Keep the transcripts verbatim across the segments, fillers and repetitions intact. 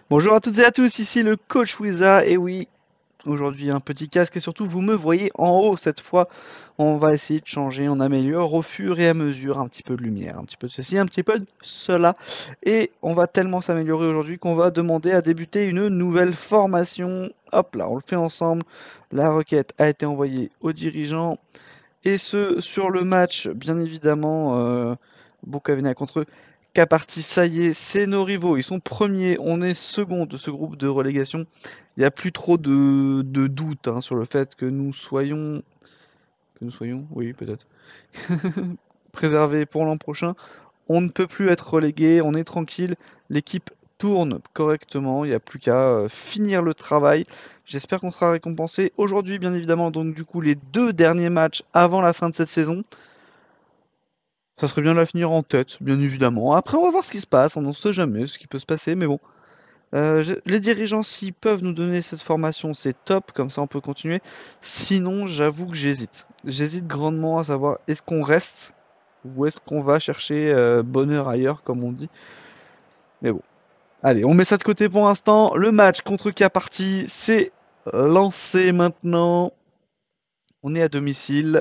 Bonjour à toutes et à tous, ici le coach Wiza, et oui, aujourd'hui un petit casque et surtout vous me voyez en haut cette fois. On va essayer de changer, on améliore au fur et à mesure, un petit peu de lumière, un petit peu de ceci, un petit peu de cela. Et on va tellement s'améliorer aujourd'hui qu'on va demander à débuter une nouvelle formation. Hop là, on le fait ensemble. La requête a été envoyée aux dirigeants. Et ce, sur le match, bien évidemment, euh, Bukovina contre Caparti, ça y est, c'est nos rivaux. Ils sont premiers, on est second de ce groupe de relégation. Il n'y a plus trop de, de doute hein, sur le fait que nous soyons, que nous soyons, oui, peut-être, préservés pour l'an prochain. On ne peut plus être relégué, on est tranquille, l'équipe tourne correctement, il n'y a plus qu'à euh, finir le travail. J'espère qu'on sera récompensé aujourd'hui, bien évidemment, donc du coup les deux derniers matchs avant la fin de cette saison. Ça serait bien de la finir en tête, bien évidemment. Après, on va voir ce qui se passe, on n'en sait jamais ce qui peut se passer, mais bon. Euh, je- les dirigeants, s'ils peuvent nous donner cette formation, c'est top, comme ça on peut continuer. Sinon, j'avoue que j'hésite. J'hésite grandement à savoir est-ce qu'on reste ou est-ce qu'on va chercher euh, bonheur ailleurs, comme on dit. Mais bon. Allez, on met ça de côté pour l'instant. Le match contre Caparti, c'est lancé maintenant. On est à domicile.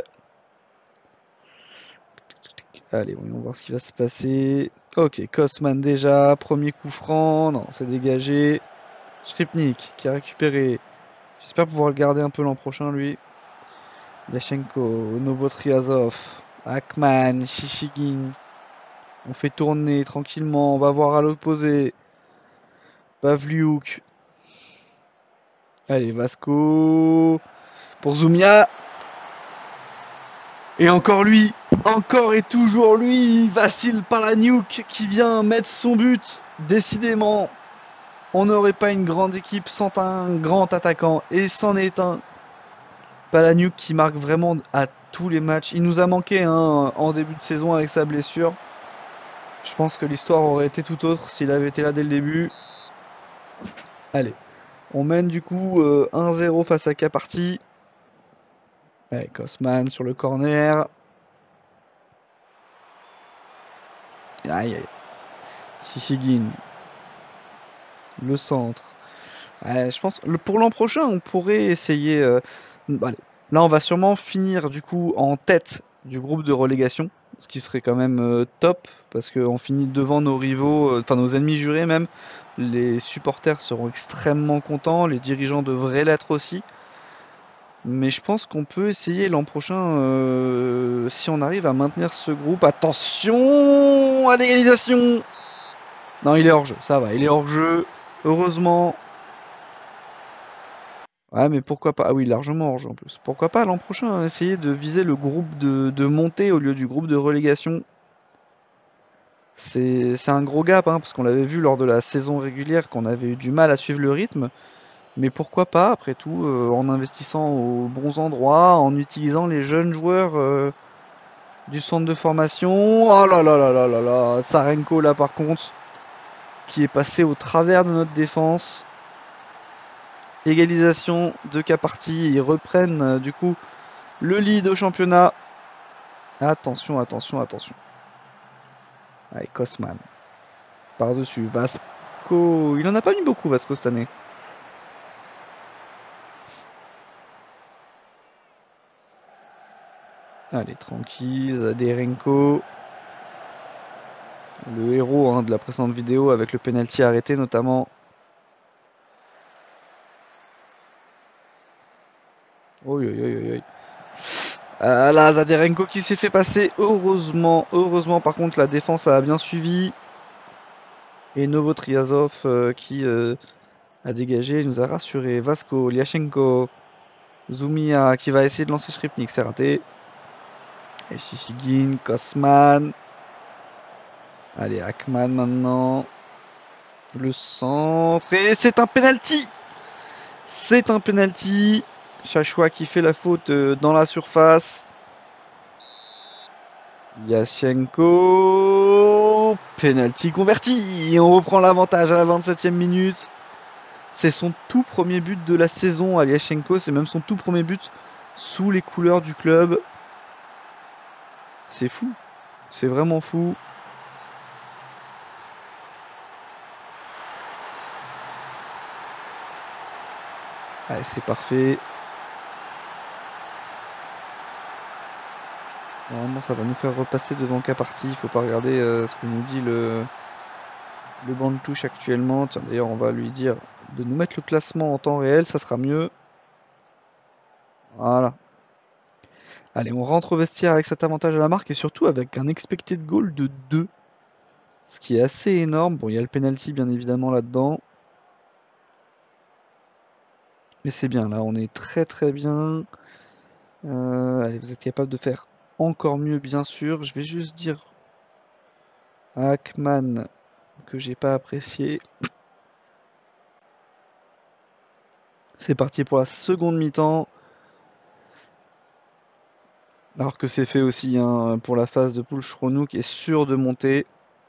Allez, voyons voir ce qui va se passer. Ok, Kosman déjà, premier coup franc. Non, c'est dégagé. Skripnik qui a récupéré. J'espère pouvoir le garder un peu l'an prochain, lui. Yashenko, Novotriazov, Akman, Shishigin. On fait tourner tranquillement. On va voir à l'opposé. Pavliuk. Allez, Vasco. Pour Zumia. Et encore lui. Encore et toujours lui. Vassil Palaniuk qui vient mettre son but. Décidément, on n'aurait pas une grande équipe sans un grand attaquant. Et c'en est un. Palaniuk qui marque vraiment à tous les matchs. Il nous a manqué hein, en début de saison avec sa blessure. Je pense que l'histoire aurait été tout autre s'il avait été là dès le début. Allez, on mène du coup euh, un zéro face à Caparti. Allez, Kosman sur le corner. Aïe, aïe. Shishigin, le centre. Ouais, je pense le, pour l'an prochain, on pourrait essayer. euh, allez. Là, on va sûrement finir du coup en tête du groupe de relégation, ce qui serait quand même euh, top parce qu'on finit devant nos rivaux, euh, enfin nos ennemis jurés même. Les supporters seront extrêmement contents, les dirigeants devraient l'être aussi. Mais je pense qu'on peut essayer l'an prochain euh, si on arrive à maintenir ce groupe. Attention à l'égalisation! Non, il est hors jeu, ça va, il est hors jeu. Heureusement. Ouais, mais pourquoi pas? Ah oui, largement hors jeu en plus. Pourquoi pas l'an prochain hein, essayer de viser le groupe de, de montée au lieu du groupe de relégation? C'est c'est un gros gap, hein, parce qu'on l'avait vu lors de la saison régulière qu'on avait eu du mal à suivre le rythme. Mais pourquoi pas, après tout, euh, en investissant aux bons endroits, en utilisant les jeunes joueurs euh, du centre de formation. Oh là là là là là là, Sarenko là par contre, qui est passé au travers de notre défense. Égalisation de Caparti, ils reprennent euh, du coup le lead au championnat. Attention, attention, attention. Allez, Kosman. Par-dessus. Vasco. Il en a pas mis beaucoup, Vasco, cette année. Allez, tranquille. Zaderenko. Le héros hein, de la précédente vidéo avec le penalty arrêté, notamment. Oi, oi, oi, oi, oi. Ah là, Zaderenko qui s'est fait passer. Heureusement, heureusement, par contre, la défense a bien suivi. Et Novotriazov euh, qui euh, a dégagé, il nous a rassuré. Vasco, Liachenko, Zumia qui va essayer de lancer Skripnik, c'est raté. Et Shishigin, Kosman. Allez, Akman maintenant. Le centre. Et c'est un penalty. C'est un penalty. Chachua qui fait la faute euh, dans la surface. Yashenko. Penalty converti. Et on reprend l'avantage à la vingt-septième minute. C'est son tout premier but de la saison à Yashenko. C'est même son tout premier but sous les couleurs du club. C'est fou. C'est vraiment fou. Allez, c'est parfait. Normalement, ça va nous faire repasser devant K-Party. Il faut pas regarder euh, ce que nous dit le, le banc de touche actuellement. Tiens, d'ailleurs, on va lui dire de nous mettre le classement en temps réel, ça sera mieux. Voilà. Allez, on rentre au vestiaire avec cet avantage à la marque et surtout avec un expected goal de deux. Ce qui est assez énorme. Bon, il y a le penalty bien évidemment là-dedans. Mais c'est bien, là, on est très très bien. Euh, allez, vous êtes capable de faire encore mieux, bien sûr. Je vais juste dire à Ackman que j'ai pas apprécié. C'est parti pour la seconde mi-temps. Alors que c'est fait aussi hein, pour la phase de poule. Schronouk est sûr de monter.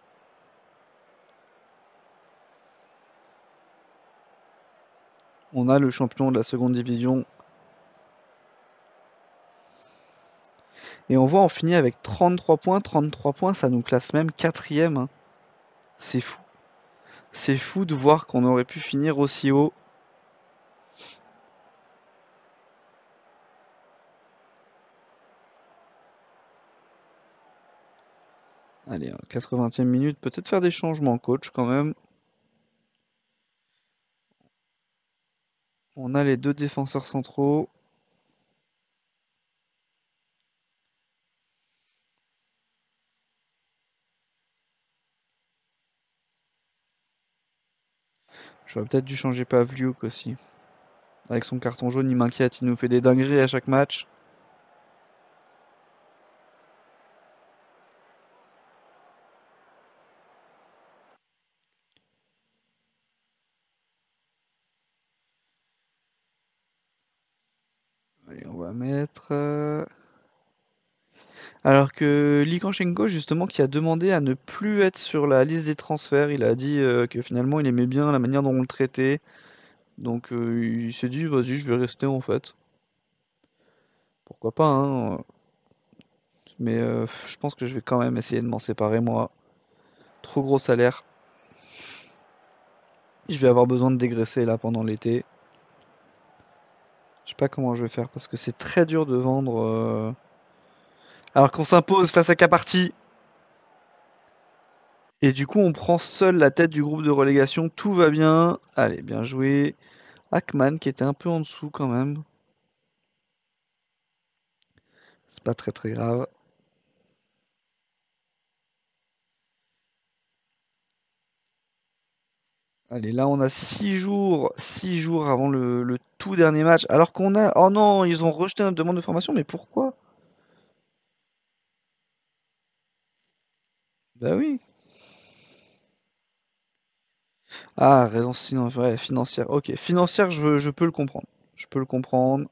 On a le champion de la seconde division. Et on voit, on finit avec trente-trois points. trente-trois points, ça nous classe même quatrième. Hein. C'est fou. C'est fou de voir qu'on aurait pu finir aussi haut. Allez, quatre-vingtième minute, peut-être faire des changements, coach, quand même. On a les deux défenseurs centraux. J'aurais peut-être dû changer Pavliuk aussi. Avec son carton jaune, il m'inquiète, il nous fait des dingueries à chaque match. Allez, on va mettre... euh, Alors que Likanchenko, justement, qui a demandé à ne plus être sur la liste des transferts, il a dit euh, que finalement il aimait bien la manière dont on le traitait. Donc euh, il s'est dit, vas-y, je vais rester en fait. Pourquoi pas, hein. Mais euh, je pense que je vais quand même essayer de m'en séparer, moi. Trop gros salaire. Je vais avoir besoin de dégraisser là pendant l'été. Je sais pas comment je vais faire parce que c'est très dur de vendre. euh, Alors qu'on s'impose face à K-Party. Et du coup, on prend seul la tête du groupe de relégation. Tout va bien. Allez, bien joué. Ackman qui était un peu en dessous quand même. C'est pas très très grave. Allez, là on a six jours, six jours avant le, le tout dernier match. Alors qu'on a... Oh non, ils ont rejeté notre demande de formation, mais pourquoi? Bah oui. Ah, raison sinon, ouais, financière. Ok, financière, je, je peux le comprendre. Je peux le comprendre.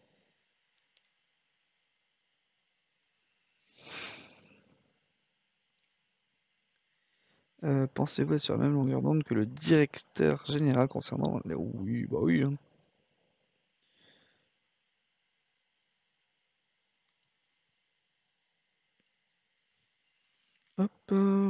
Euh, pensez-vous être sur la même longueur d'onde que le directeur général concernant les... Oui, bah oui. Hein. Hop. euh,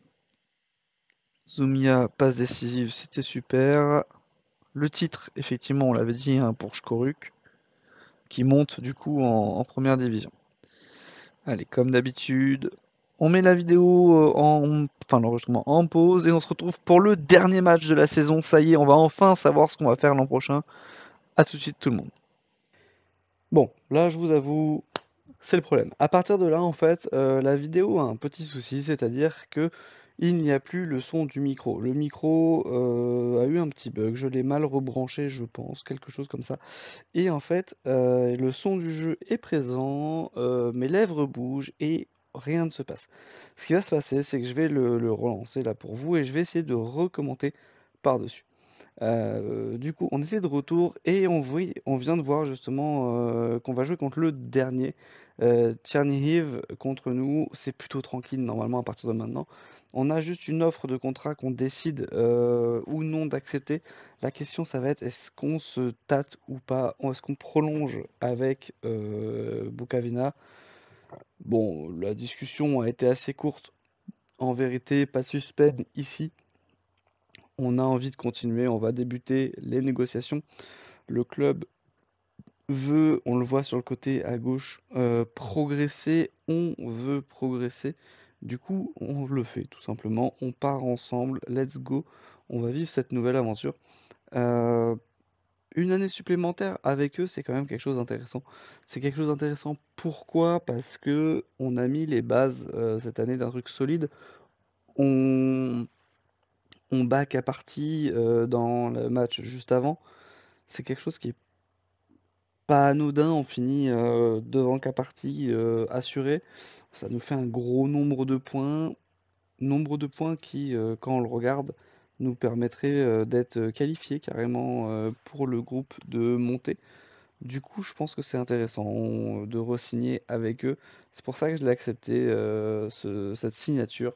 Zumia, passe décisive, c'était super. Le titre, effectivement, on l'avait dit, hein, pour Shkoruk, qui monte du coup en, en première division. Allez, comme d'habitude, on met la vidéo euh, en, enfin l'enregistrement en pause et on se retrouve pour le dernier match de la saison. Ça y est, on va enfin savoir ce qu'on va faire l'an prochain. A tout de suite tout le monde. Bon, là je vous avoue, c'est le problème. À partir de là, en fait, euh, la vidéo a un petit souci, c'est-à-dire que il n'y a plus le son du micro. Le micro euh, a eu un petit bug, je l'ai mal rebranché, je pense, quelque chose comme ça. Et en fait, euh, le son du jeu est présent, euh, mes lèvres bougent et rien ne se passe. Ce qui va se passer, c'est que je vais le, le relancer là pour vous et je vais essayer de recommenter par-dessus. Euh, du coup, on était de retour et on, voit- on vient de voir justement euh, qu'on va jouer contre le dernier. Euh, Tchernihiv contre nous, c'est plutôt tranquille normalement à partir de maintenant. On a juste une offre de contrat qu'on décide euh, ou non d'accepter. La question, ça va être est-ce qu'on se tâte ou pas? Est-ce qu'on prolonge avec euh, Bukovina? Bon, la discussion a été assez courte. En vérité, pas de suspense ici. On a envie de continuer, on va débuter les négociations Le club veut, on le voit sur le côté à gauche, euh, progresser, on veut progresser. Du coup, on le fait tout simplement. On part ensemble, let's go. On va vivre cette nouvelle aventure. Euh, une année supplémentaire avec eux, c'est quand même quelque chose d'intéressant. C'est quelque chose d'intéressant. Pourquoi? Parce que on a mis les bases euh, cette année d'un truc solide. On, on bat qu'à partie euh, dans le match juste avant. C'est quelque chose qui est pas anodin, on finit euh, devant qu'à partie euh, assuré. Ça nous fait un gros nombre de points. Nombre de points qui, euh, quand on le regarde, nous permettrait euh, d'être qualifié carrément euh, pour le groupe de montée. Du coup, je pense que c'est intéressant on- de re-signer avec eux. C'est pour ça que je l'ai accepté, euh, ce- cette signature.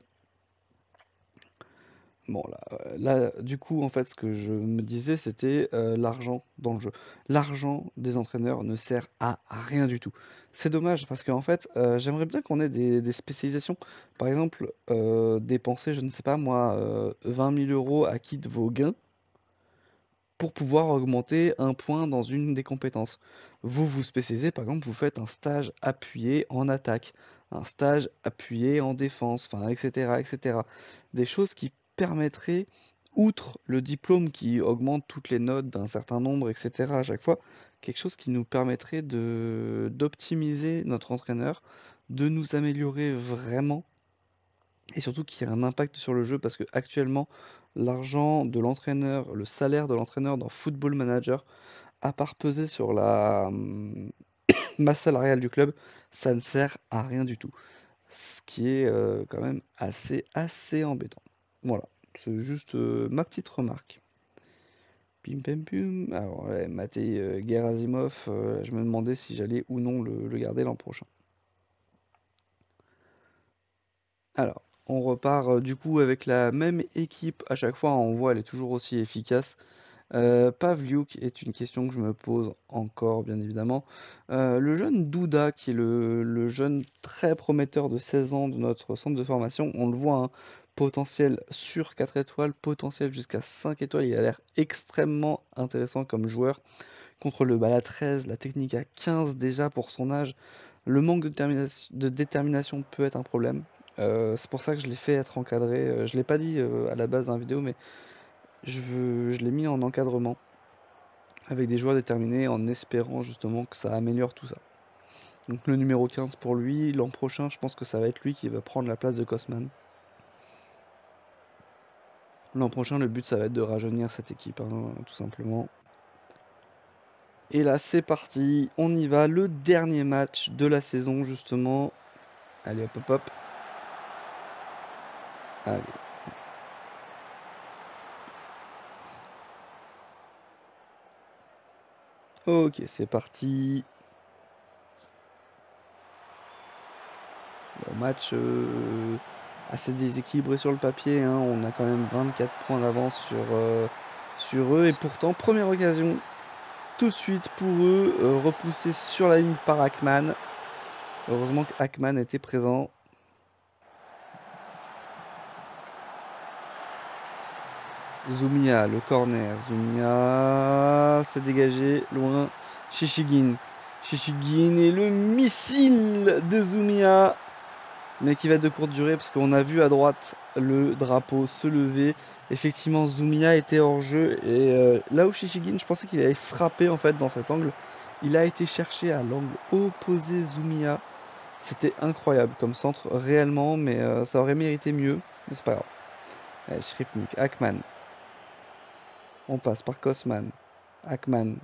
Bon, là, euh, là, du coup, en fait, ce que je me disais, c'était euh, l'argent dans le jeu. L'argent des entraîneurs ne sert à rien du tout. C'est dommage parce qu'en fait, euh, j'aimerais bien qu'on ait des, des spécialisations. Par exemple, euh, dépenser, je ne sais pas moi, euh, vingt mille euros à kit vos gains pour pouvoir augmenter un point dans une des compétences. Vous vous spécialisez, par exemple, vous faites un stage appuyé en attaque, un stage appuyé en défense, enfin, et cetera, et cetera. Des choses qui permettraient, outre le diplôme qui augmente toutes les notes d'un certain nombre, et cetera à chaque fois, quelque chose qui nous permettrait de d'optimiser notre entraîneur, de nous améliorer vraiment et surtout qu'il y a un impact sur le jeu parce que actuellement l'argent de l'entraîneur, le salaire de l'entraîneur dans Football Manager, à part peser sur la hum, masse salariale du club, ça ne sert à rien du tout. Ce qui est euh, quand même assez, assez embêtant. Voilà, c'est juste euh, ma petite remarque. Pim pam pum. Alors, ouais, Matej euh, Gerasimov, euh, je me demandais si j'allais ou non le, le garder l'an prochain. Alors, on repart euh, du coup avec la même équipe à chaque fois. On voit, elle est toujours aussi efficace. Euh, Pavliuk est une question que je me pose encore, bien évidemment. Euh, le jeune Douda, qui est le, le jeune très prometteur de seize ans de notre centre de formation, on le voit, hein, potentiel sur quatre étoiles, potentiel jusqu'à cinq étoiles. Il a l'air extrêmement intéressant comme joueur. Contre le bal à treize, la technique à quinze déjà pour son âge. Le manque de détermination, de détermination peut être un problème. Euh, c'est pour ça que je l'ai fait être encadré. Euh, je l'ai pas dit euh, à la base dans la vidéo, mais je veux, je l'ai mis en encadrement avec des joueurs déterminés en espérant justement que ça améliore tout ça. Donc le numéro quinze pour lui, l'an prochain je pense que ça va être lui qui va prendre la place de Kosman. L'an prochain le but ça va être de rajeunir cette équipe, hein, tout simplement. Et là c'est parti, on y va, le dernier match de la saison justement. Allez hop hop hop. Allez. Ok, c'est parti. Bon, match euh, assez déséquilibré sur le papier, hein. On a quand même vingt-quatre points d'avance sur, euh, sur eux. Et pourtant, première occasion tout de suite pour eux, euh, repoussé sur la ligne par Ackman. Heureusement que Ackman était présent. Zoumia, le corner. Zoumia, c'est dégagé, loin. Chichigin. Chichigin et le missile de Zoumia. Mais qui va être de courte durée parce qu'on a vu à droite le drapeau se lever. Effectivement, Zoumia était hors jeu. Et euh, là où Chichigin, je pensais qu'il allait frapper en fait dans cet angle. Il a été cherché à l'angle opposé Zoumia. C'était incroyable comme centre réellement, mais euh, ça aurait mérité mieux. Mais c'est pas grave. Allez, Skripnik, Ackman. On passe par Kosman. Ackman.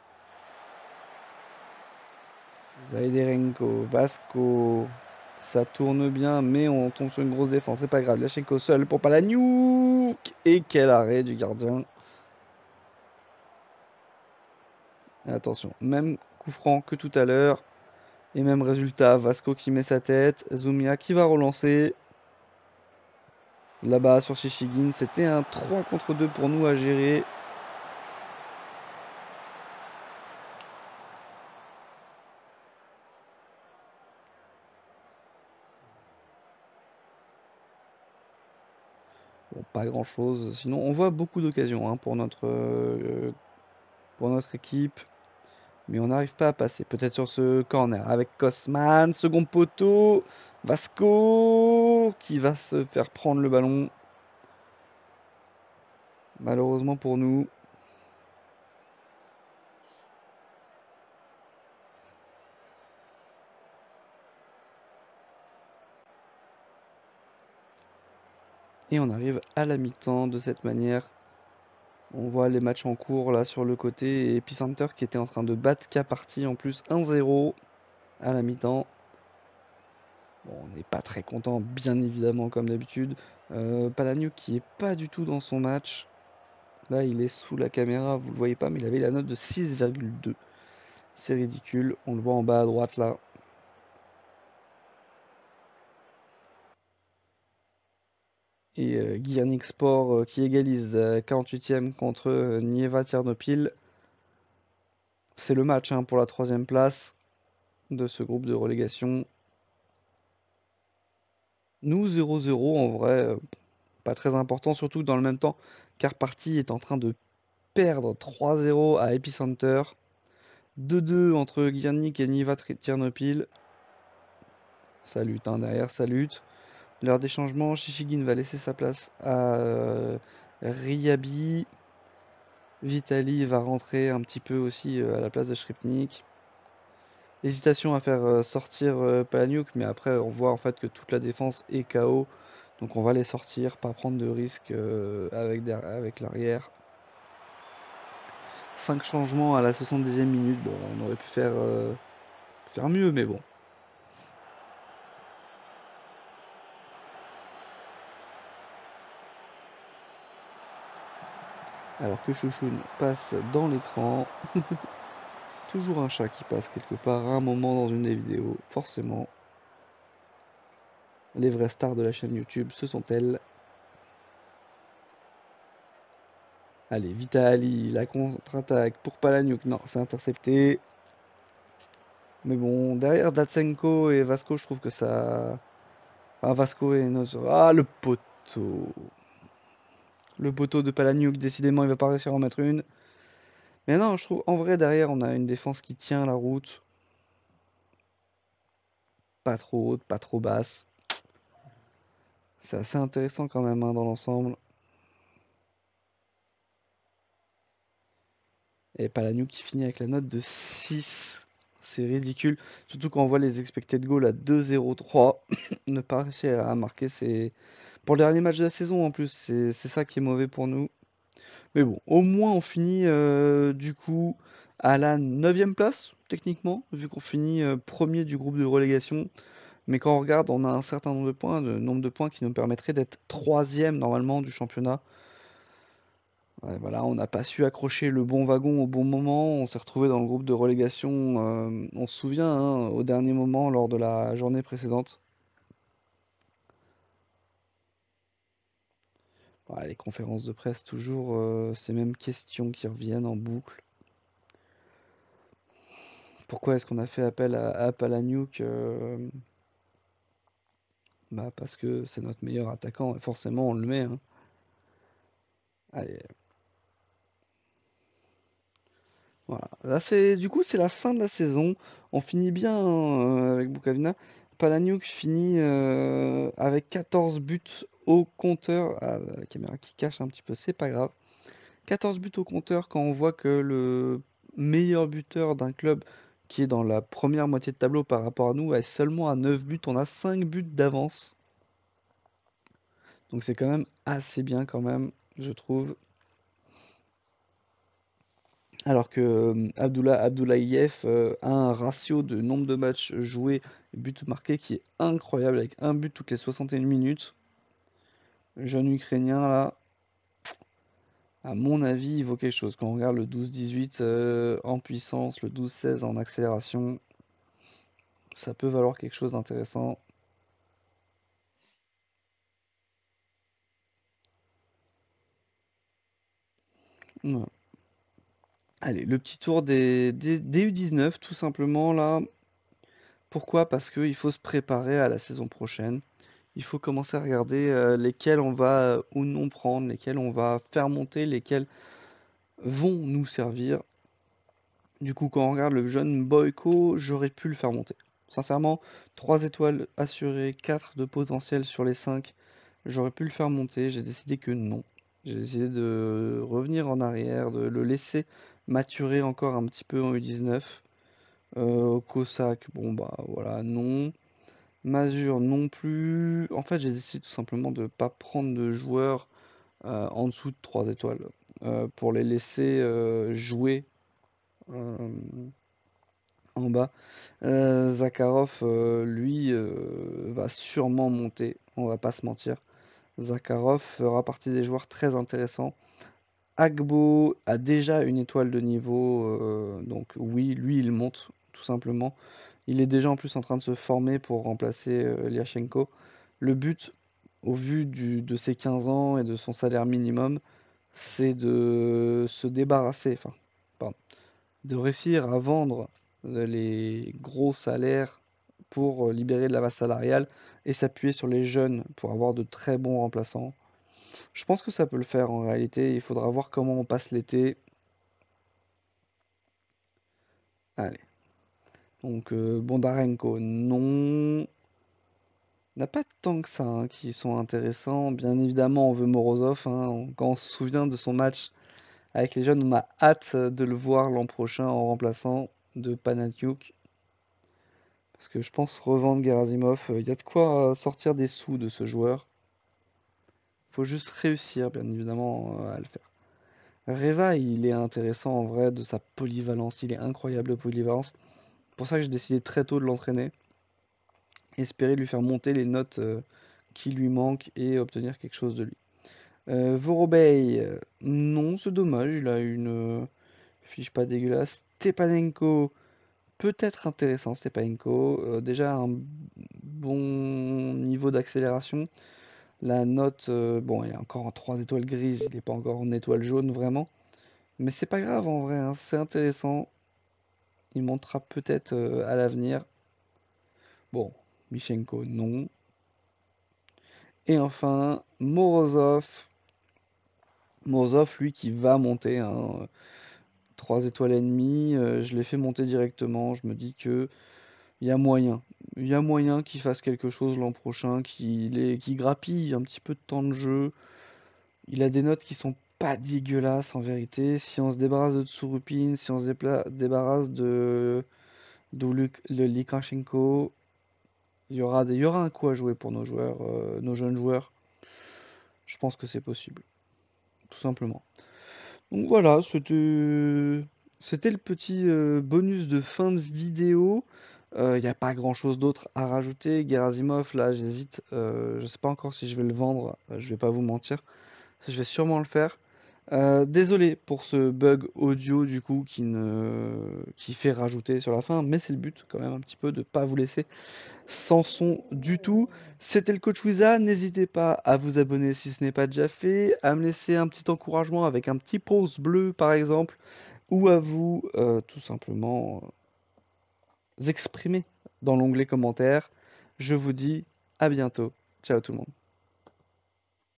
Zaiderenko. Vasco. Ça tourne bien, mais on tombe sur une grosse défense. C'est pas grave. Lachenko seul pour pas la nuke. Et quel arrêt du gardien. Et attention, même coup franc que tout à l'heure. Et même résultat. Vasco qui met sa tête. Zoumia qui va relancer. Là-bas sur Chichigin, c'était un trois contre deux pour nous à gérer. Bon, pas grand-chose. Sinon, on voit beaucoup d'occasions hein, pour notre, euh, pour notre équipe. Mais on n'arrive pas à passer. Peut-être sur ce corner avec Kosman. Second poteau. Vasco qui va se faire prendre le ballon. Malheureusement pour nous. Et on arrive à la mi-temps de cette manière. On voit les matchs en cours là sur le côté. Et Epicenter qui était en train de battre K-Party en plus un zéro à la mi-temps. Bon, on n'est pas très content, bien évidemment, comme d'habitude. Euh, Palaniuk qui est pas du tout dans son match. Là, il est sous la caméra, vous le voyez pas, mais il avait la note de six virgule deux. C'est ridicule, on le voit en bas à droite là. Et euh, Guillernic Sport euh, qui égalise euh, quarante-huitième contre euh, Nieva Ternopil. C'est le match hein, pour la troisième place de ce groupe de relégation. Nous zéro zéro en vrai, euh, pas très important, surtout dans le même temps, car Party est en train de perdre trois zéro à Epicenter. deux deux entre Guillernic et Niva Ternopil. Ça lutte hein, derrière, ça lutte. L'heure des changements, Chichigin va laisser sa place à euh, Ryabi. Vitali va rentrer un petit peu aussi euh, à la place de Skripnik. Hésitation à faire euh, sortir euh, Palahniuk, mais après on voit en fait que toute la défense est K O. Donc on va les sortir, pas prendre de risques euh, avec, avec l'arrière. cinq changements à la soixante-dixième minute. Bon, on aurait pu faire, euh, faire mieux, mais bon. Alors que Chouchoun passe dans l'écran. Toujours un chat qui passe quelque part à un moment dans une des vidéos, forcément. Les vraies stars de la chaîne YouTube, ce sont elles. Allez, Vitali, la contre-attaque pour Palahniuk. Non, c'est intercepté. Mais bon, derrière Datsenko et Vasco, je trouve que ça... Ah, Vasco et notre... Ah, le poteau. Le poteau de Palahniuk, décidément, il va pas réussir à en mettre une. Mais non, je trouve, en vrai, derrière, on a une défense qui tient la route. Pas trop haute, pas trop basse. C'est assez intéressant quand même hein, dans l'ensemble. Et Palahniuk qui finit avec la note de six. C'est ridicule. Surtout quand on voit les expected goals à deux zéro trois. Ne pas réussir à marquer, c'est... Pour le dernier match de la saison en plus, c'est ça qui est mauvais pour nous. Mais bon, au moins on finit euh, du coup à la neuvième place, techniquement, vu qu'on finit euh, premier du groupe de relégation. Mais quand on regarde, on a un certain nombre de points, de nombre de points qui nous permettrait d'être troisième normalement du championnat. Ouais, voilà, on n'a pas su accrocher le bon wagon au bon moment. On s'est retrouvé dans le groupe de relégation, euh, on se souvient, hein, au dernier moment lors de la journée précédente. Ouais, les conférences de presse, toujours euh, ces mêmes questions qui reviennent en boucle. Pourquoi est-ce qu'on a fait appel à, à Palahniuk euh, bah parce que c'est notre meilleur attaquant et forcément on le met. Hein. Allez, voilà. Là, c'est du coup c'est la fin de la saison. On finit bien hein, euh, avec Bukovina. Palahniuk finit euh, avec quatorze buts au compteur. Ah, la caméra qui cache un petit peu, c'est pas grave. quatorze buts au compteur quand on voit que le meilleur buteur d'un club qui est dans la première moitié de tableau par rapport à nous est seulement à neuf buts. On a cinq buts d'avance. Donc c'est quand même assez bien quand même, je trouve. Alors que euh, Abdullah Abdoulayev euh, a un ratio de nombre de matchs joués et buts marqués qui est incroyable avec un but toutes les soixante et une minutes. Le jeune Ukrainien là, à mon avis, il vaut quelque chose. Quand on regarde le douze dix-huit euh, en puissance, le douze seize en accélération, ça peut valoir quelque chose d'intéressant. Ouais. Allez, le petit tour des, des, des U dix-neuf, tout simplement là. Pourquoi? Parce qu'il faut se préparer à la saison prochaine. Il faut commencer à regarder euh, lesquels on va euh, ou non prendre, lesquels on va faire monter, lesquels vont nous servir. Du coup, quand on regarde le jeune Boyko, j'aurais pu le faire monter. Sincèrement, trois étoiles assurées, quatre de potentiel sur les cinq, j'aurais pu le faire monter. J'ai décidé que non. J'ai décidé de revenir en arrière, de le laisser maturer encore un petit peu en U dix-neuf. Euh, Cossack, bon bah voilà, non. Mazur non plus. En fait, j'ai décidé tout simplement de ne pas prendre de joueurs euh, en dessous de trois étoiles euh, pour les laisser euh, jouer euh, en bas. Euh, Zakharov, euh, lui, euh, va sûrement monter, on va pas se mentir. Zakharov fera partie des joueurs très intéressants. Agbo a déjà une étoile de niveau, euh, donc oui, lui, il monte, tout simplement. Il est déjà en plus en train de se former pour remplacer euh, Lyachenko. Le but, au vu du- de ses quinze ans et de son salaire minimum, c'est de se débarrasser, enfin, pardon, de réussir à vendre euh, les gros salaires pour euh, libérer de la masse salariale et s'appuyer sur les jeunes pour avoir de très bons remplaçants. Je pense que ça peut le faire en réalité. Il faudra voir comment on passe l'été. Allez. Donc euh, Bondarenko, non. On n'a pas tant que ça hein, qui sont intéressants. Bien évidemment, on veut Morozov, hein. On- Quand on se souvient de son match avec les jeunes, on a hâte de le voir l'an prochain en remplaçant de Panathiouk. Parce que je pense revendre Gerasimov, il y a de quoi euh, sortir des sous de ce joueur. Faut juste réussir, bien évidemment, euh, à le faire. Reva, il est intéressant en vrai de sa polyvalence. Il est incroyable de polyvalence. C'est pour ça que j'ai décidé très tôt de l'entraîner. Espérer lui faire monter les notes euh, qui lui manquent et obtenir quelque chose de lui. Euh, Vorobey, euh, non, c'est dommage. Il a une euh, fiche pas dégueulasse. Stepanenko, peut-être intéressant. Stepanenko, euh, déjà un bon niveau d'accélération. La note, euh, bon, il est encore en trois étoiles grises, il n'est pas encore en étoile jaune vraiment. Mais c'est pas grave en vrai, hein, c'est intéressant. Il montera peut-être euh, à l'avenir. Bon, Michenko, non. Et enfin, Morozov. Morozov, lui, qui va monter, hein, trois étoiles et demie. Euh, je l'ai fait monter directement. Je me dis que il y a moyen. Il y a moyen qu'il fasse quelque chose l'an prochain, qu'il ait- qu'il grappille un petit peu de temps de jeu. Il a des notes qui sont pas dégueulasses en vérité. Si on se débarrasse de Tsurupin, si on se dépla- débarrasse de, de Luk- le Lukashenko, il y aura des, il y aura un coup à jouer pour nos joueurs, euh, nos jeunes joueurs. Je pense que c'est possible, tout simplement. Donc voilà, c'était c'était le petit euh, bonus de fin de vidéo. Il n'y a pas grand-chose d'autre à rajouter. Gerasimov, là, j'hésite. Euh, je sais pas encore si je vais le vendre. euh, Je vais pas vous mentir. Je vais sûrement le faire. Euh, désolé pour ce bug audio du coup qui ne qui fait rajouter sur la fin, mais c'est le but quand même un petit peu de pas vous laisser sans son du tout. C'était le coach Wiza, n'hésitez pas à vous abonner si ce n'est pas déjà fait, à me laisser un petit encouragement avec un petit pouce bleu par exemple, ou à vous euh, tout simplement euh, exprimer dans l'onglet commentaires. Je vous dis à bientôt. Ciao tout le monde.